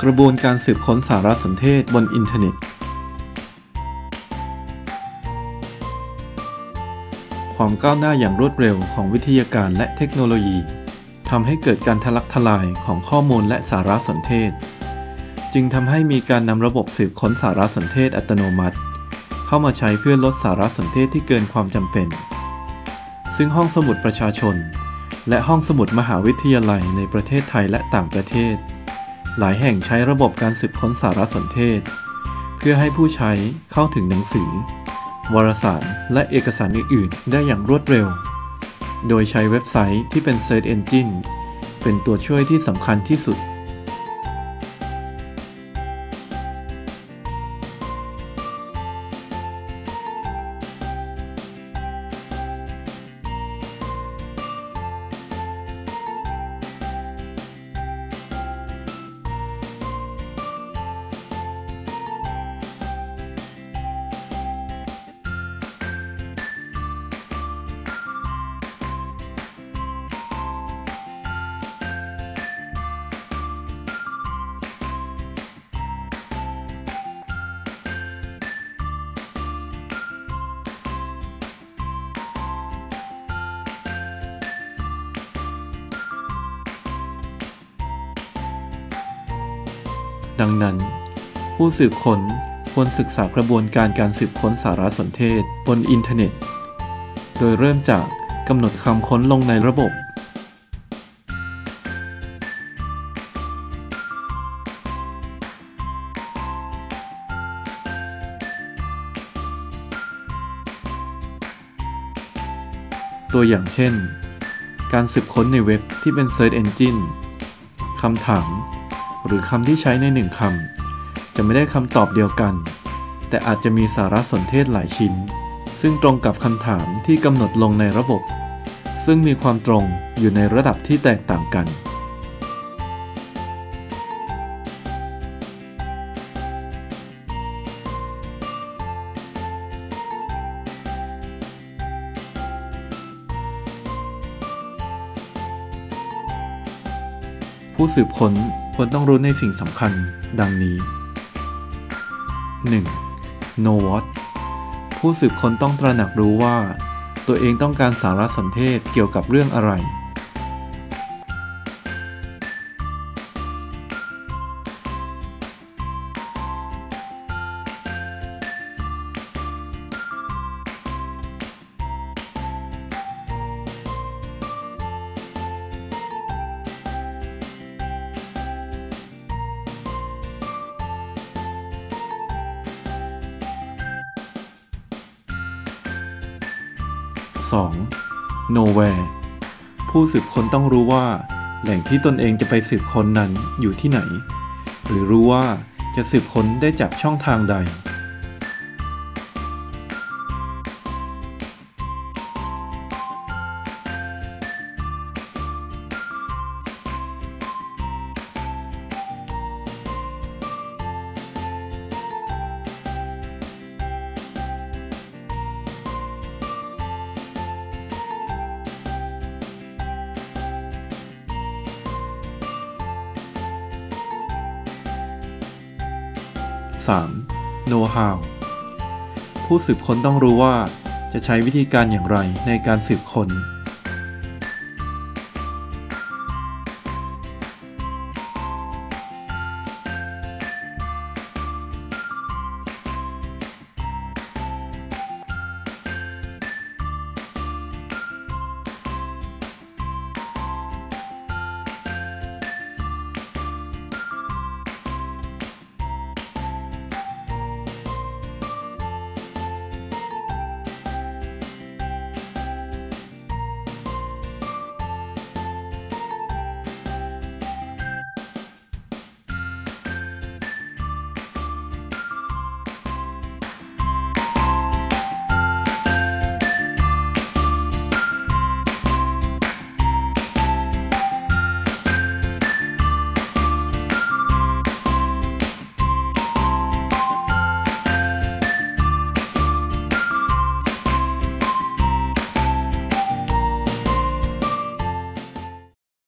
กระบวนการสืบค้นสารสนเทศบนอินเทอร์เน็ตความก้าวหน้าอย่างรวดเร็วของวิทยาการและเทคโนโลยีทำให้เกิดการทะลักทลายของข้อมูลและสารสนเทศจึงทำให้มีการนำระบบสืบค้นสารสนเทศอัตโนมัติเข้ามาใช้เพื่อลดสารสนเทศที่เกินความจำเป็นซึ่งห้องสมุดประชาชนและห้องสมุดมหาวิทยาลัยในประเทศไทยและต่างประเทศหลายแห่งใช้ระบบการสืบค้นสารสนเทศเพื่อให้ผู้ใช้เข้าถึงหนังสือวารสารและเอกสารอื่นๆได้อย่างรวดเร็วโดยใช้เว็บไซต์ที่เป็น Search Engine เป็นตัวช่วยที่สำคัญที่สุดดังนั้นผู้สืบค้นควรศึกษากระบวนการสืบค้นสารสนเทศบนอินเทอร์เน็ตโดยเริ่มจากกำหนดคำค้นลงในระบบตัวอย่างเช่นการสืบค้นในเว็บที่เป็น Search Engine คำถามหรือคำที่ใช้ในหนึ่งคำจะไม่ได้คำตอบเดียวกันแต่อาจจะมีสารสนเทศหลายชิ้นซึ่งตรงกับคำถามที่กำหนดลงในระบบซึ่งมีความตรงอยู่ในระดับที่แตกต่างกันผู้สืบค้นควรต้องรู้ในสิ่งสำคัญดังนี้ 1. Know what ผู้สืบค้นต้องตระหนักรู้ว่าตัวเองต้องการสารสนเทศเกี่ยวกับเรื่องอะไร2. Know where ผู้สืบค้นต้องรู้ว่าแหล่งที่ตนเองจะไปสืบค้นนั้นอยู่ที่ไหนหรือรู้ว่าจะสืบค้นได้จากช่องทางใด3. Know how ผู้สืบค้นต้องรู้ว่าจะใช้วิธีการอย่างไรในการสืบค้น